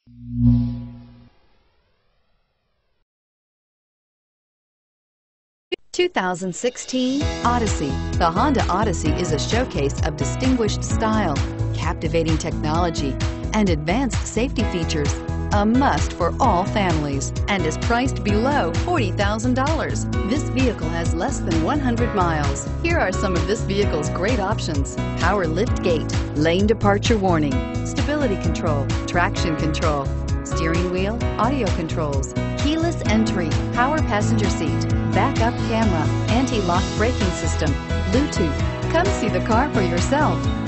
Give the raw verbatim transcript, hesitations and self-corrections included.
two thousand sixteen Odyssey. The Honda Odyssey is a showcase of distinguished style, captivating technology, and advanced safety features. A must for all families, and is priced below forty thousand dollars. This vehicle has less than one hundred miles. Here are some of this vehicle's great options: power lift gate, lane departure warning, stability control, traction control, steering wheel audio controls, keyless entry, power passenger seat, backup camera, anti-lock braking system, Bluetooth. Come see the car for yourself.